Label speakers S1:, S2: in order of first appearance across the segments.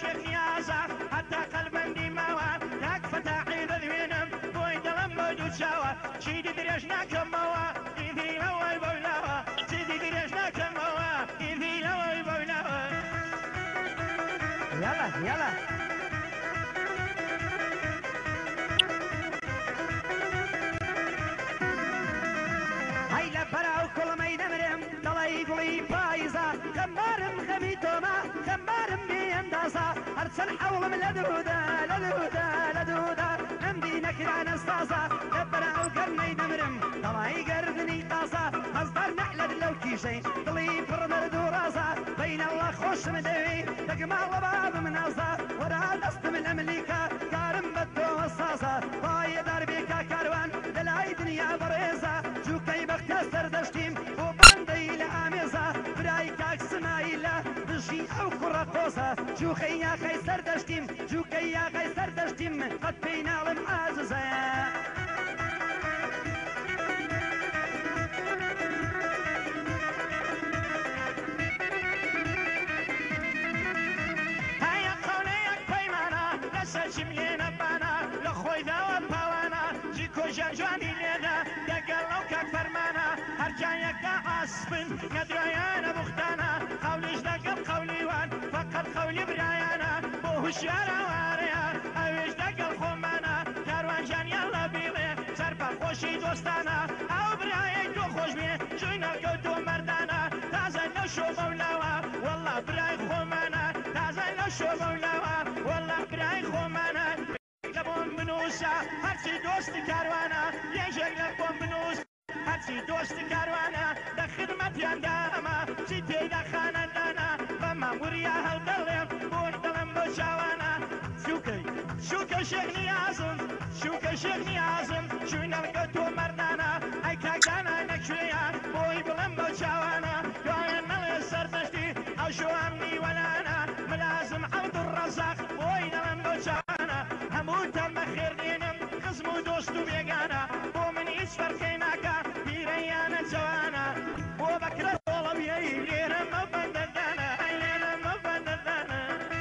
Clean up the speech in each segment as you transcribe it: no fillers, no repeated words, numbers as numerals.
S1: شيخ نيازة حتى قلبا ديماوة تاك فتاحي ذلوينم بوي دلم بودو شاوة شيدي دريشنا كموة إذي لوي بولاوة شيدي دريشنا كموة إذي لوي بولاوة يلا يلا براو كل ما يدمرم دلي قلي بايزا خمارم خميتوما خمارم بينداسا هرسن حول من لدودا لدودا لدودا نمدي نكرا نستاسا براو كل ما يدمرم دلي قردني قاسا مصدر نحلد لو كيشي دلي فرمر دوراسا بين الله خوش مدوي تقمع باب مناسا ورا دست من امريكا كارم بدو وصاصا باي دربيكا كاروان دلعي دنيا بريزا جوكي بختاس سردشتیم بۆ بەندەی لە ئامێزە برای کاک سمایلە دژی ئەو کوڕە قۆسە جووخەی یاخەی سەردەشتیم جووکەی یاخەی سەردەشتیم قەت پێی ناڵم ئاززەیە هەیە قەولەیەک پەیمانە لەسەر جیملێ نەبانە لە خۆی داوە پاوانە جی کۆژە جوانی لێدە دەگەڵ ئەو کاک فەرمانە هەرجایەکە ئاسبن نەدرایانە بوختانە قەولیش دەگەڵ قەولیوان فەقەت قەولی برایانە بۆ هوشیارە وارەیە ئەوێش دەگەڵ خۆمانە کاروانجانیان لە بیڵێ سەرپەخۆشی دۆستانە ئەو برایەک تۆ خۆش بێ جوی نەکەوتۆ مەردانە تازە لەو شۆ مەولاوە وەڵڵا برای خۆمانە تازە لەو شۆ مەولاوە وەڵڵا برای خۆمانە لە بۆم بنووسە هەرچی دۆستی کاروانە یەژێک لە بۆم بنووس هەرچی دۆستی کاروانە لە خدمەتیاندا ئەمە چی تێیدا خانەدانە بەمە وریا هەڵدەڵێم بۆن دڵم بۆ چاوانە شوکە شێخ نیازم شوکە شێخ نیازم شوی نەڵگە تۆ مەردانە ئەی کاکانە نەکوێیە بۆی بڵم بۆ چاوانە دوایە نەڵێ سەردەشتی ئەو شوام نیوەلانە ملازم عەبدوڕەزاق بۆی دڵم بۆ چاوانە هەمووتان بەخێردێنم خزم و دۆست و بێگانە بۆ من هیچ فەرقی ناکە پیرەیانە جوانە بۆ بەکرە دۆڵەویەی لێرە مەبەندەدانە لێرە مەبەندەدانە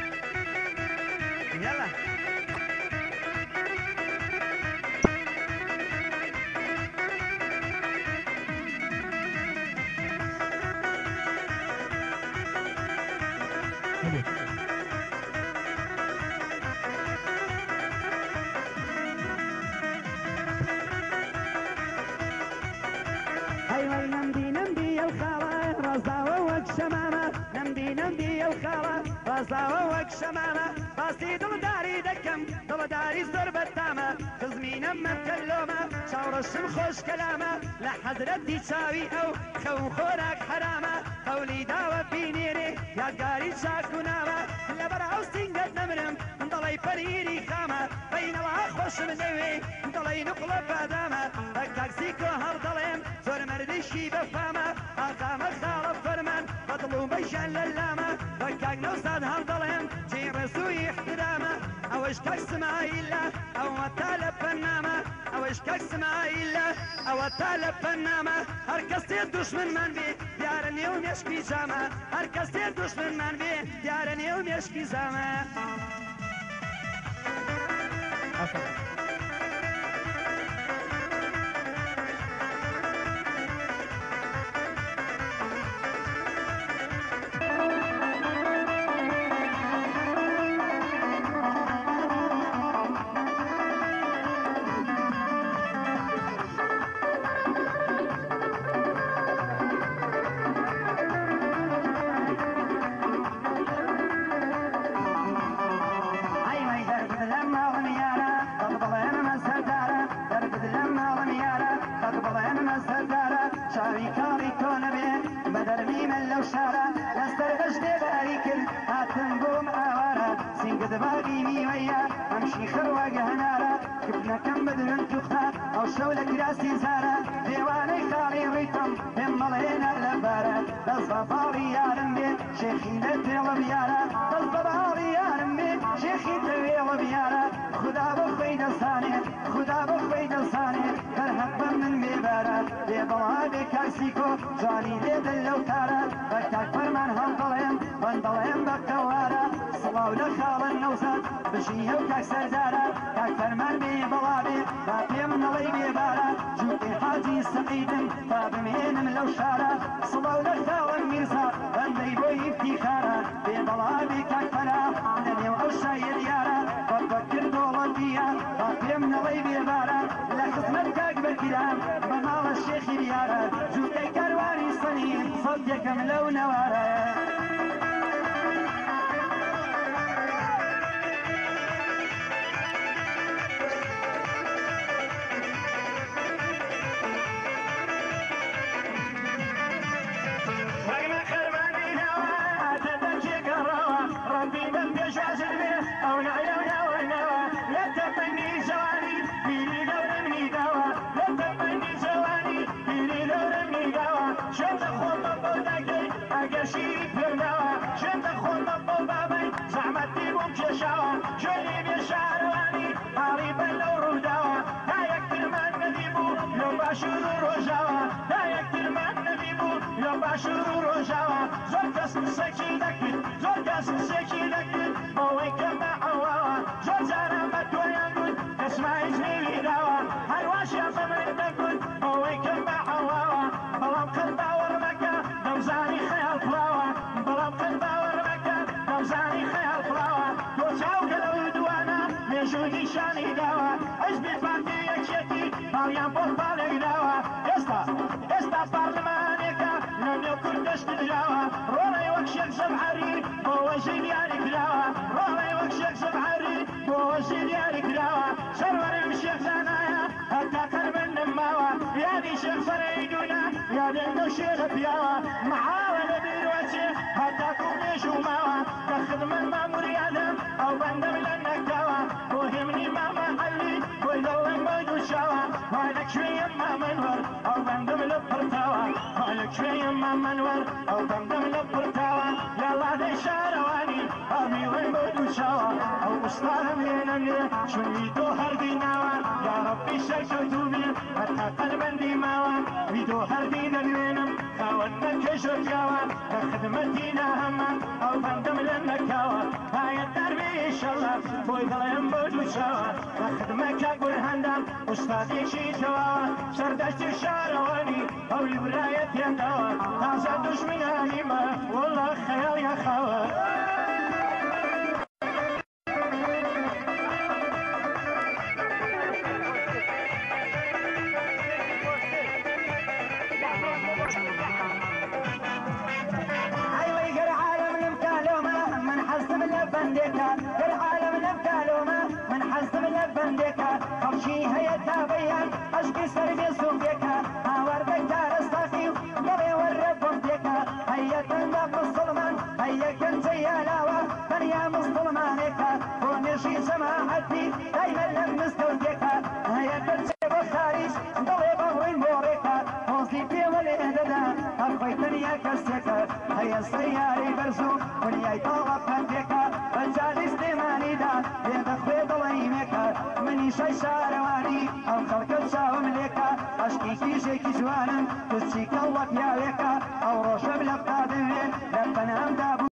S1: یەڵە ڕازاوە وەک شەمامە باسی دڵداری دەکەم دڵداری زۆر بەردامە خزمینەم مەمکەلۆمە چاوڕەشم خۆش کەلامە لە حەزرەتی چاوی ئەو خەو خۆراک حرامە قەولی داوە بینێرێ یادگاری چاک و نامە لەبەر هەوسینگەت نەمرم دڵی پەریری خامە بەینەوە خۆشم دەوێ دڵی نقڵە بادامە بە کاکسیکۆ هەڵدەڵێم زۆر مەردیشی بەفامە ئاقامە خاڵە فەرمان بەدڵ و بەژان لە لامە بە کاک نەوساد هەڵدەڵێم چی ڕێسووی احترامە ئەوەش کاک سمایلە ئەوە تا لە پەنامە ئەوەش کاک سمایلە ئەوە تا لە پەنامە هەر کەس تێ دوشمنمان بێ دیارە نێو مێشکی جامە هەر کەس تێ دوشمنمان بێ دیارە نێو مێشکی جامە جوانی لێدە لەو تارە بەکتاک فەرمان هەڵدەڵێم بەندەڵێم بەکەوارە
S2: بەڵاو لە خاڵن نەوسەد بژیە و کاک سەردارە کاک فەرمان بێ بەڵابێ با پێم نەڵەی بێبارە جووتێ حاجی سەعیدم تا بمێنم لەو شارە سڵاو لە خاڵن میرزا بەندەی بۆ ئیفتیخارە بێ بەڵابێ کاک فەرا لە نێو ئەو شایە دیارە بەکرد دۆڵەندیە با پێم نەڵەی بێبارە لە خزمەت کاک بەرگیران بە ماڵە شێخی دیارە جووتەی کاروانی سەنی سەد یەکەم لەو نەوارە
S1: استادێکی جوان سەردەستی شارەوانی ئەو ویلایەتیان داوە تازە دوژمنانیمە وەڵا خەیاڵیان خاوە
S2: سياري برزو ونياي طاقة فندكا بجالي استماني دا بيدا خويد لايمكا مني شاي شارواني او خلقت شاو ملكا اشكي كيشي كيشوانا تسيك الله يا لكا او روش بلقادمين لبنا هم دابو